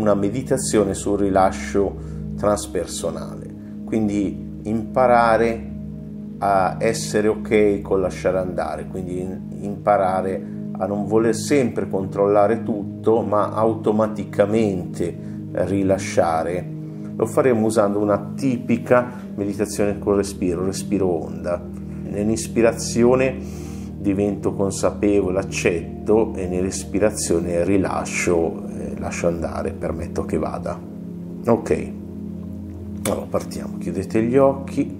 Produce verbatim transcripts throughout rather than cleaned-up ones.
una meditazione sul rilascio transpersonale, quindi imparare a essere ok con lasciare andare, quindi imparare a non voler sempre controllare tutto, ma automaticamente rilasciare. Lo faremo usando una tipica meditazione col respiro, respiro onda. Nell'ispirazione divento consapevole, accetto, e nell'espirazione rilascio, eh, lascio andare, permetto che vada. Ok, allora partiamo, chiudete gli occhi.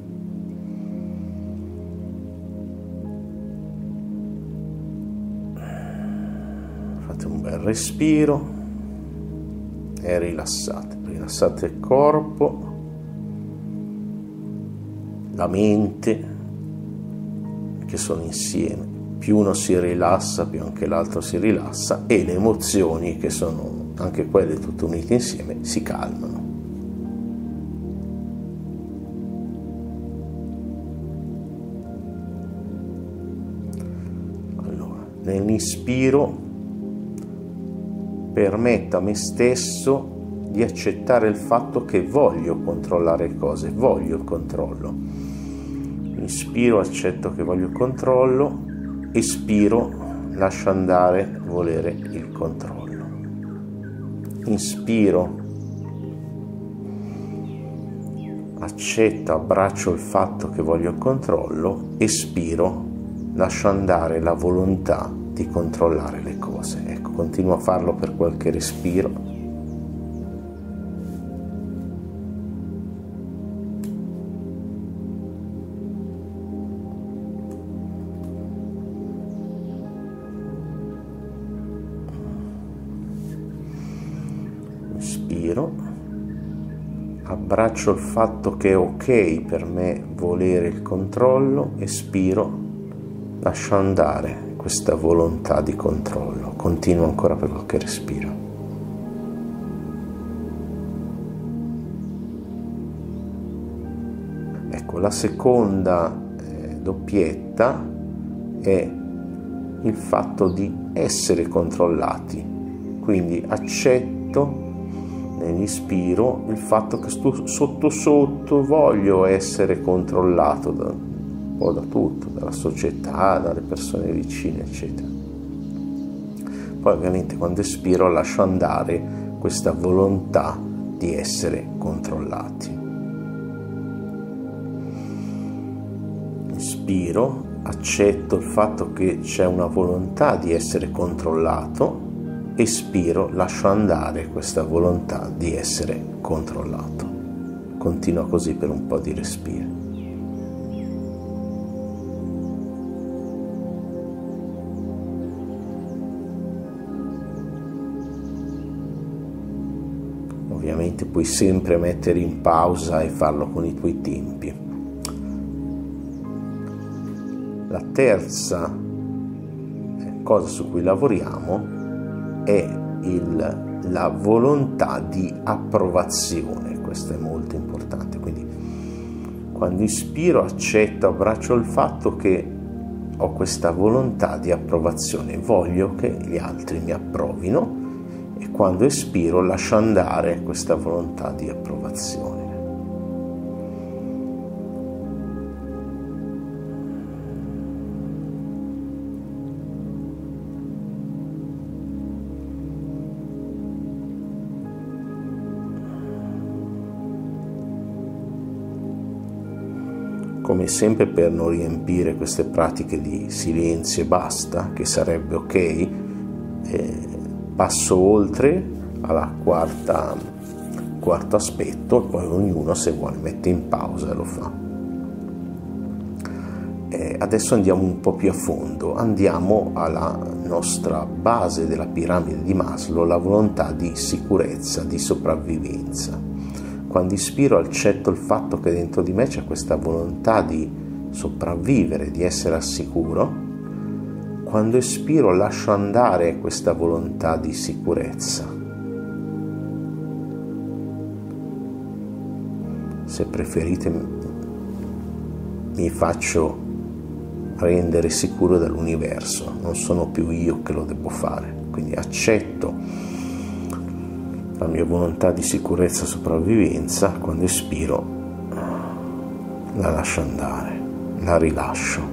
Fate un bel respiro e rilassate. Rilassate il corpo, la mente, che sono insieme. Più uno si rilassa, più anche l'altro si rilassa, e le emozioni, che sono anche quelle tutte unite insieme, si calmano. Allora, nell'inspiro permetto a me stesso di accettare il fatto che voglio controllare le cose, voglio il controllo. Inspiro, accetto che voglio il controllo, espiro, lascio andare, volere il controllo. Inspiro, accetto, abbraccio il fatto che voglio il controllo, espiro, lascio andare la volontà di controllare le cose. Ecco, continuo a farlo per qualche respiro. Inspiro, abbraccio il fatto che è ok per me volere il controllo, espiro, lascio andare questa volontà di controllo. Continuo ancora per qualche respiro. Ecco, la seconda eh, doppietta è il fatto di essere controllati, quindi accetto nell'ispiro il fatto che sto sotto sotto voglio essere controllato da, un po' da tutto, dalla società, dalle persone vicine, eccetera. Poi ovviamente quando espiro lascio andare questa volontà di essere controllati. Inspiro, accetto il fatto che c'è una volontà di essere controllato, espiro, lascio andare questa volontà di essere controllato. Continua così per un po' di respiro. Ovviamente puoi sempre mettere in pausa e farlo con i tuoi tempi. La terza cosa su cui lavoriamo è il, la volontà di approvazione. Questo è molto importante. Quindi quando ispiro, accetto, abbraccio il fatto che ho questa volontà di approvazione, voglio che gli altri mi approvino, e quando espiro lascio andare questa volontà di approvazione. Come sempre, per non riempire queste pratiche di silenzio e basta, che sarebbe ok, eh, passo oltre alla quarta quarto aspetto, e poi ognuno, se vuole, mette in pausa e lo fa. Eh, adesso andiamo un po' più a fondo, andiamo alla nostra base della piramide di Maslow, la volontà di sicurezza, di sopravvivenza. Quando ispiro, accetto il fatto che dentro di me c'è questa volontà di sopravvivere, di essere al sicuro. Quando espiro, lascio andare questa volontà di sicurezza. Se preferite, mi faccio rendere sicuro dall'universo, non sono più io che lo devo fare. Quindi accetto la mia volontà di sicurezza e sopravvivenza, quando espiro la lascio andare, la rilascio.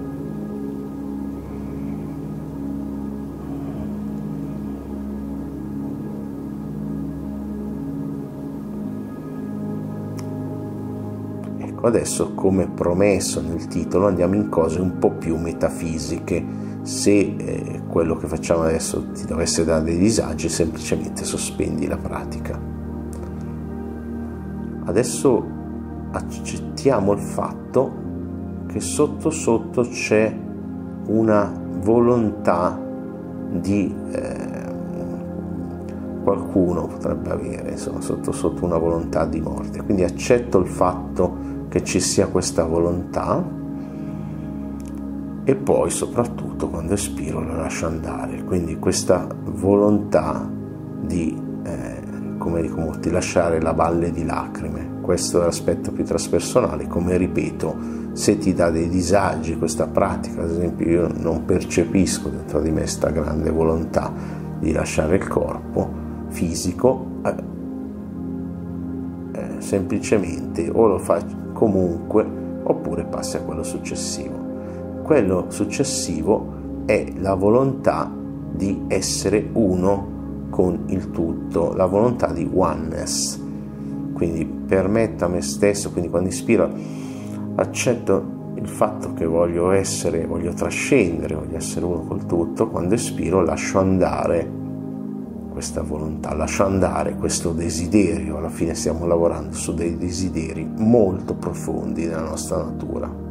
Ecco, adesso, come promesso nel titolo, andiamo in cose un po' più metafisiche. Se eh, quello che facciamo adesso ti dovesse dare dei disagi, semplicemente sospendi la pratica. Adesso accettiamo il fatto che sotto sotto c'è una volontà di eh, qualcuno potrebbe avere, insomma, sotto sotto una volontà di morte. Quindi accetto il fatto che ci sia questa volontà e poi soprattutto quando espiro la lascio andare. Quindi questa volontà di eh, come dico molti, lasciare la valle di lacrime. Questo è l'aspetto più traspersonale. Come ripeto, se ti dà dei disagi questa pratica, ad esempio io non percepisco dentro di me questa grande volontà di lasciare il corpo fisico, eh, eh, semplicemente o lo fai comunque oppure passi a quello successivo. Quello successivo è la volontà di essere uno con il tutto, la volontà di oneness. Quindi permetto a me stesso, quindi quando ispiro accetto il fatto che voglio essere, voglio trascendere, voglio essere uno col tutto. Quando espiro lascio andare questa volontà, lascio andare questo desiderio. Alla fine stiamo lavorando su dei desideri molto profondi nella nostra natura.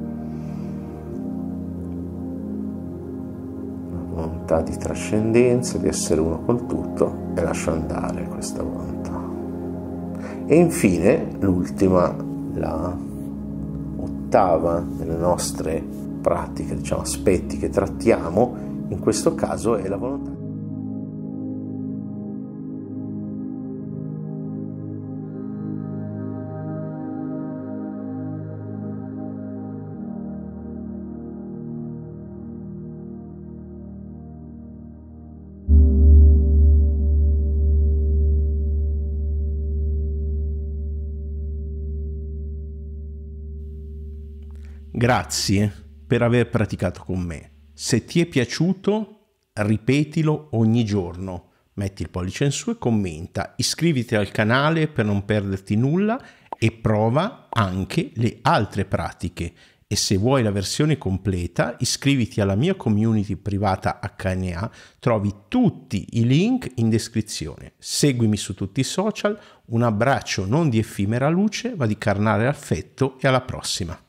Volontà di trascendenza, di essere uno col tutto, e lascio andare questa volontà. E infine l'ultima, la ottava delle nostre pratiche, diciamo aspetti che trattiamo in questo caso, è la volontà. Grazie per aver praticato con me. Se ti è piaciuto, ripetilo ogni giorno. Metti il pollice in su e commenta. Iscriviti al canale per non perderti nulla e prova anche le altre pratiche. E se vuoi la versione completa, iscriviti alla mia community privata acca enne a. Trovi tutti i link in descrizione. Seguimi su tutti i social. Un abbraccio non di effimera luce, ma di carnale affetto, e alla prossima.